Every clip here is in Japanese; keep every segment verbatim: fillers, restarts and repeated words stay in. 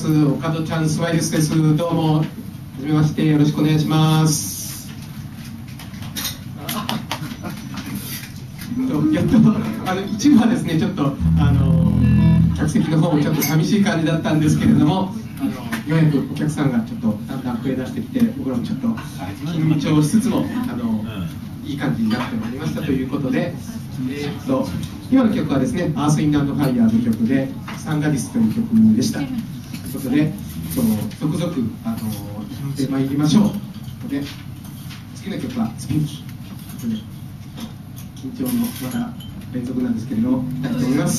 。おかどちゃんスマイルスです。どうも、はじめまして、よろしくお願いします。やっと、あの一部はですね、ちょっと、あの客席の方もちょっと寂しい感じだったんですけれども、あのようやくお客さんがちょっとだんだん増え出してきて、僕らもちょっと緊張しつつも、あのいい感じになってまいりましたということで、えー、っと今の曲はですね、アース・イン・アンド・ファイヤーの曲で、サンガディスという曲でした。ということで、その続々あの弾いてまいりましょう。で、次の曲はスピンキーということで、緊張のまた連続なんですけれども、いきたいと思います。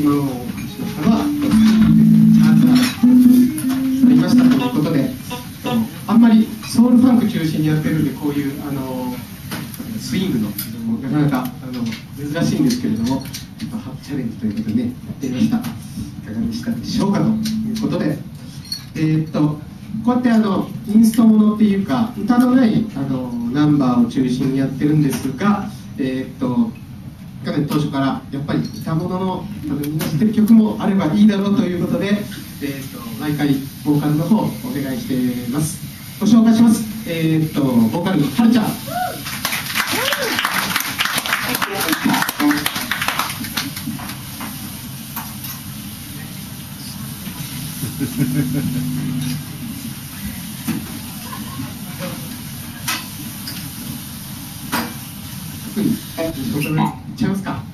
今のお話ししましたのは、チャートがありましたということで、あんまりソウルファンク中心にやってるんで、こういうあのスイングのなかなかあの珍しいんですけれども、初チャレンジということでね、やってみました。いかがでしたでしょうかということで、えー、っとこうやってあのインストものっていうか、歌のないあのナンバーを中心にやってるんですが、えー、っと去年当初からやっぱり歌物のあのみんな知ってる曲もあればいいだろうということで、えー、っと毎回ボーカルの方をお願いしています。ご紹介します。えー、っとボーカルのはるちゃん。はい、いっちゃいますか。